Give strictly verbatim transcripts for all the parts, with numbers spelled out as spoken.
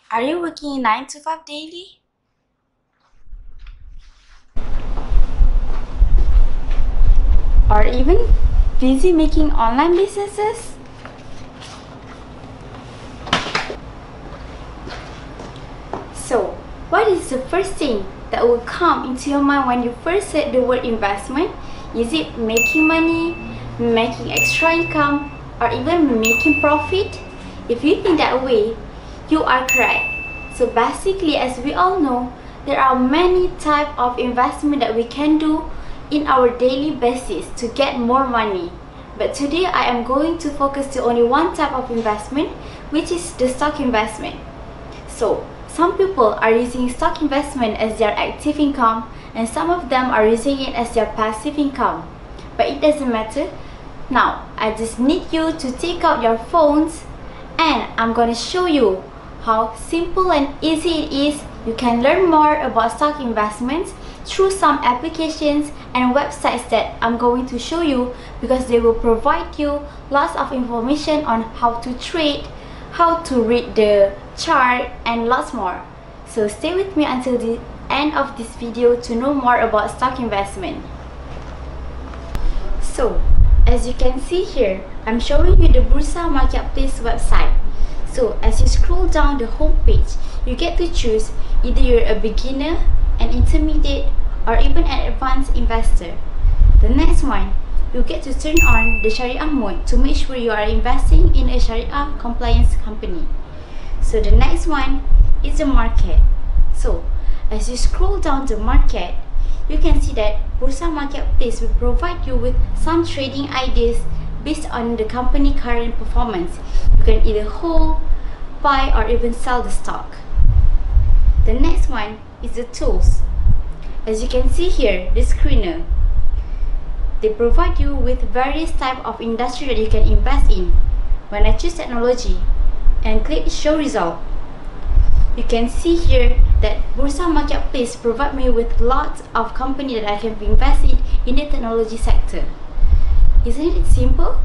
Are you working nine to five daily? Or even busy making online businesses? So, what is the first thing that will come into your mind when you first said the word investment? Is it making money, making extra income, or even making profit? If you think that way, you are correct. So basically, as we all know, there are many types of investment that we can do in our daily basis to get more money. But today I am going to focus to only one type of investment, which is the stock investment. So some people are using stock investment as their active income, and some of them are using it as their passive income. But it doesn't matter. Now, I just need you to take out your phones and I'm going to show you how simple and easy it is. You can learn more about stock investments through some applications and websites that I'm going to show you, because they will provide you lots of information on how to trade, how to read the chart, and lots more. So stay with me until the end of this video to know more about stock investment. So as you can see here, I'm showing you the Bursa Marketplace website. So as you scroll down the home page, you get to choose either you're a beginner, an intermediate, or even an advanced investor. The next one, you get to turn on the Sharia mode to make sure you are investing in a Sharia compliance company. So the next one is the market. So as you scroll down the market, you can see that Bursa Marketplace will provide you with some trading ideas based on the company current performance. You can either hold, buy, or even sell the stock. The next one is the tools. As you can see here, the screener. They provide you with various types of industry that you can invest in. When I choose technology and click show result, you can see here that Bursa Marketplace provide me with lots of companies that I can invest in in the technology sector. Isn't it simple?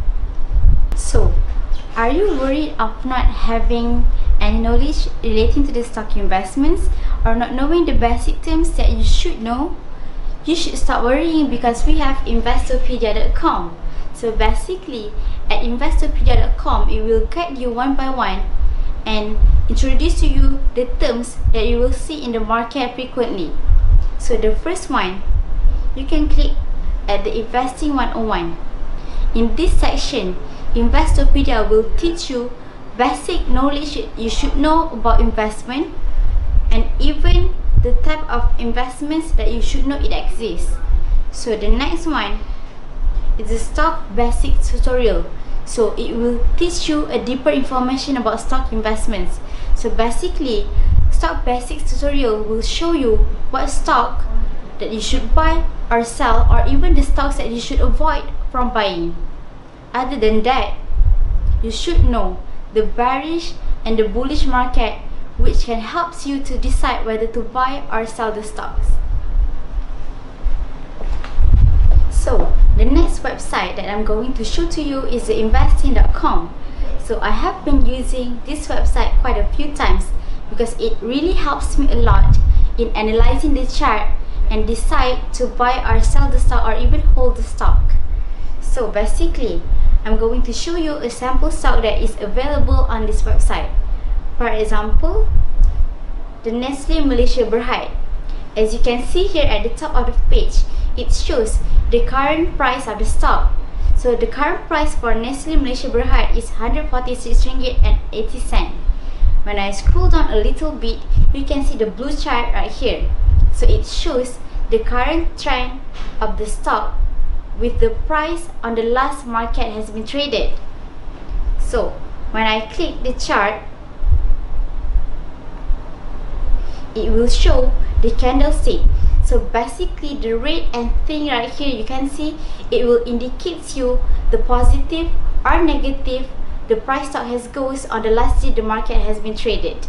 So, are you worried of not having any knowledge relating to the stock investments, or not knowing the basic terms that you should know? You should stop worrying, because we have investopedia dot com. So basically, at investopedia dot com, it will guide you one by one and introduce to you the terms that you will see in the market frequently. So the first one, you can click at the Investing one oh one. In this section, Investopedia will teach you basic knowledge you should know about investment, and even the type of investments that you should know it exists. So the next one is the stock basic tutorial. So it will teach you a deeper information about stock investments. So basically, stock basics tutorial will show you what stock that you should buy or sell, or even the stocks that you should avoid from buying. Other than that, you should know the bearish and the bullish market, which can help you to decide whether to buy or sell the stocks. So the next website that I'm going to show to you is the investing dot com. So I have been using this website quite a few times, because it really helps me a lot in analyzing the chart and decide to buy or sell the stock, or even hold the stock. So basically, I'm going to show you a sample stock that is available on this website. For example, the Nestle Malaysia Berhad. As you can see here at the top of the page, it shows the current price of the stock. So the current price for Nestle Malaysia Berhad is one hundred forty-six ringgit and eighty cents. When I scroll down a little bit, you can see the blue chart right here. So it shows the current trend of the stock with the price on the last market has been traded. So when I click the chart, it will show the candlestick. So basically, the red and thing right here, you can see it will indicate you the positive or negative the price stock has goes on the last day the market has been traded.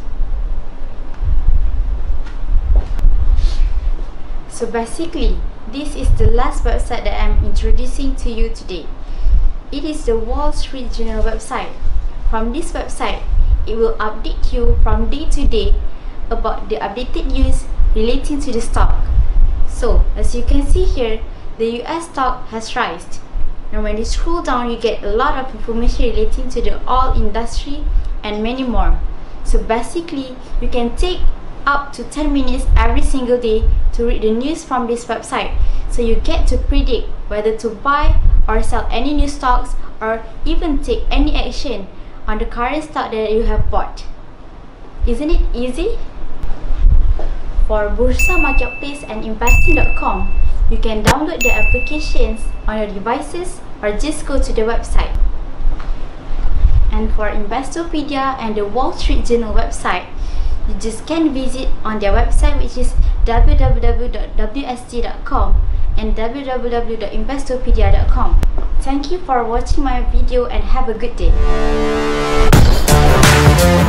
So basically, this is the last website that I'm introducing to you today. It is the Wall Street Journal website. From this website, it will update you from day to day about the updated news relating to the stock. So as you can see here, the U S stock has risen. Now when you scroll down, you get a lot of information relating to the oil industry and many more. So basically, you can take up to ten minutes every single day to read the news from this website. So you get to predict whether to buy or sell any new stocks, or even take any action on the current stock that you have bought. Isn't it easy? For Bursa Marketplace and Investing dot com, you can download the applications on your devices or just go to the website. And for Investopedia and the Wall Street Journal website, you just can visit on their website, which is w w w dot w s j dot com and w w w dot investopedia dot com. Thank you for watching my video and have a good day.